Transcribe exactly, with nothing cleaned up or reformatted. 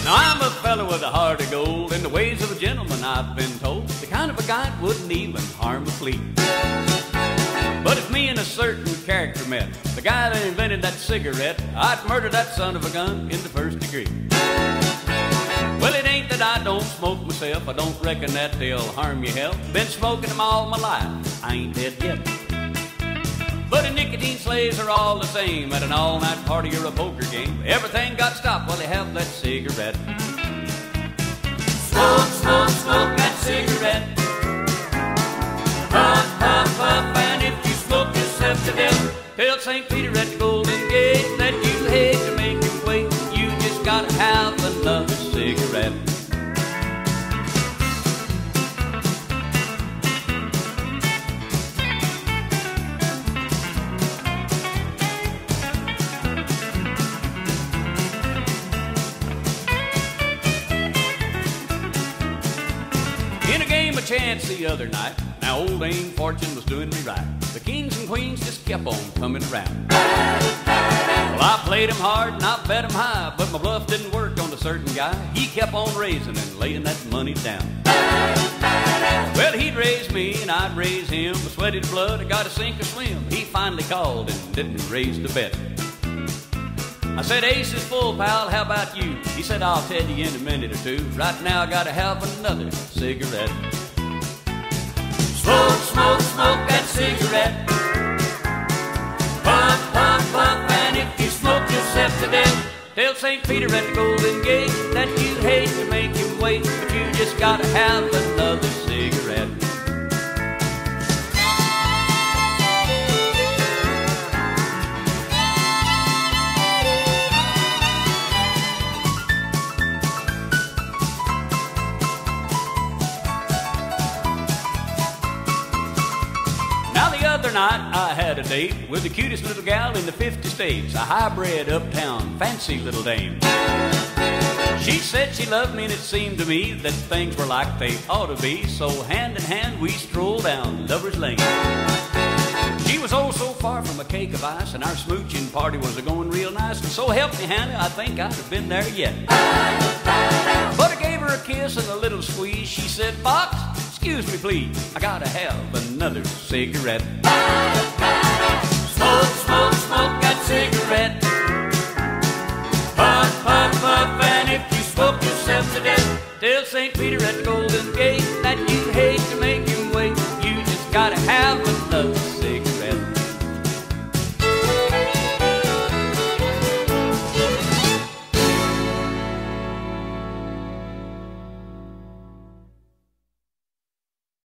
Now I'm a fellow with a heart of gold, and the ways of a gentleman I've been told, the kind of a guy that wouldn't even harm a flea. But if me and a certain character met, the guy that invented that cigarette, I'd murder that son of a gun in the first degree. Well, it ain't that I don't smoke myself, I don't reckon that they'll harm your health. Been smoking them all my life, I ain't dead yet. But the nicotine slaves are all the same at an all-night party or a poker game. Everything got stopped while they have that cigarette. Smoke, smoke, smoke that cigarette. Puff, puff, puff, and if you smoke yourself to death, tell Saint Peter at the Golden Gate that you hate to make him wait. You just gotta have another cigarette. In a game of chance the other night, now old Dame Fortune was doing me right. The kings and queens just kept on coming around. Well, I played him hard and I bet him high, but my bluff didn't work on a certain guy. He kept on raising and laying that money down. Well, he'd raise me and I'd raise him. With sweated blood, I got to sink or swim. He finally called and didn't raise the bet. I said, ace is full, pal, how about you? He said, I'll tell you in a minute or two. Right now I gotta have another cigarette. Smoke, smoke, smoke that cigarette. Puff, puff, puff, and if you smoke yourself to death, tell Saint Peter at the Golden Gate that you hate to make him wait, but you just gotta have another cigarette. The other night I had a date with the cutest little gal in the fifty states, a high-bred, uptown, fancy little dame. She said she loved me and it seemed to me that things were like they ought to be, so hand in hand we strolled down Lover's Lane. She was oh so far from a cake of ice, and our smooching party was a-going real nice, and so help me Hannah, I think I'd have been there yet. But I gave her a kiss and a little squeeze. She said, Fox, excuse me please, I gotta have another cigarette. Smoke, smoke, smoke that cigarette. Puff, puff, puff, and if you smoke yourself to death, tell Saint Peter